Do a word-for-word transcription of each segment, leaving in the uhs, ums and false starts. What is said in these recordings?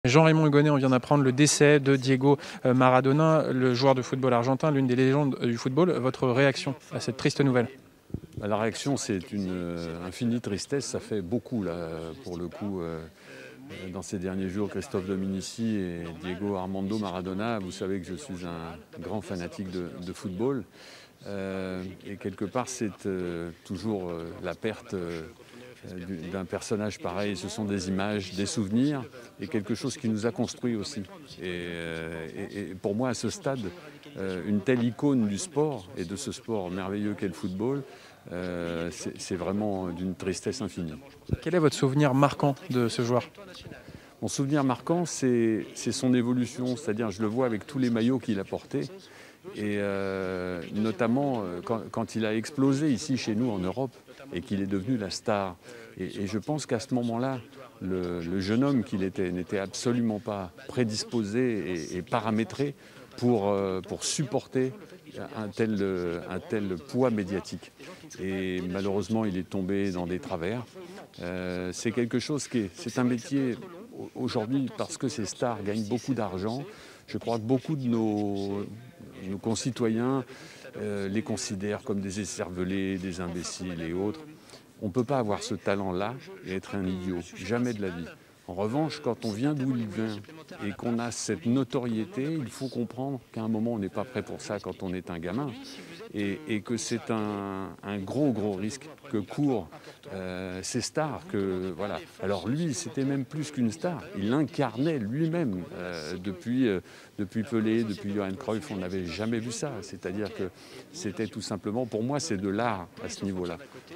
Jean-Raymond Hugonet, on vient d'apprendre le décès de Diego Maradona, le joueur de football argentin, l'une des légendes du football. Votre réaction à cette triste nouvelle? La réaction, c'est une euh, infinie tristesse. Ça fait beaucoup, là, pour le coup, euh, dans ces derniers jours. Christophe Dominici et Diego Armando Maradona, vous savez que je suis un grand fanatique de, de football. Euh, et quelque part, c'est euh, toujours euh, la perte euh, d'un personnage pareil. Ce sont des images, des souvenirs et quelque chose qui nous a construits aussi. Et, euh, et, et pour moi, à ce stade, euh, une telle icône du sport et de ce sport merveilleux qu'est le football, euh, c'est vraiment d'une tristesse infinie. Quel est votre souvenir marquant de ce joueur? Mon souvenir marquant, c'est son évolution, c'est-à-dire je le vois avec tous les maillots qu'il a portés. Et euh, notamment euh, quand, quand il a explosé ici chez nous en Europe et qu'il est devenu la star. Et, et je pense qu'à ce moment-là, le, le jeune homme qu'il était n'était absolument pas prédisposé et, et paramétré pour, euh, pour supporter un tel, un tel poids médiatique. Et malheureusement, il est tombé dans des travers. Euh, c'est quelque chose qui est, c'est un métier aujourd'hui, parce que ces stars gagnent beaucoup d'argent. Je crois que beaucoup de nos, nos concitoyens euh, les considèrent comme des écervelés, des imbéciles et autres. On ne peut pas avoir ce talent-là et être un idiot, jamais de la vie. En revanche, quand on vient d'où il vient et qu'on a cette notoriété, il faut comprendre qu'à un moment, on n'est pas prêt pour ça quand on est un gamin. Et, et que c'est un, un gros, gros risque que courent euh, ces stars. Que, voilà. Alors lui, c'était même plus qu'une star. Il incarnait lui-même euh, depuis, euh, depuis Pelé, depuis Johan Cruyff. On n'avait jamais vu ça. C'est-à-dire que c'était tout simplement, pour moi, c'est de l'art à ce niveau-là.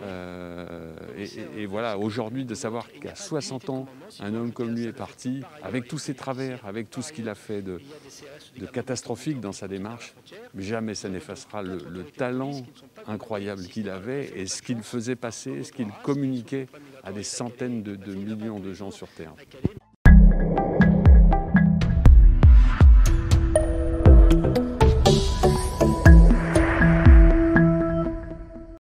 Euh, et, et, et voilà, aujourd'hui, de savoir qu'à soixante ans, un homme comme lui est parti, avec tous ses travers, avec tout ce qu'il a fait de, de catastrophique dans sa démarche, mais jamais ça n'effacera le, le talent incroyable qu'il avait et ce qu'il faisait passer, ce qu'il communiquait à des centaines de, de millions de gens sur Terre.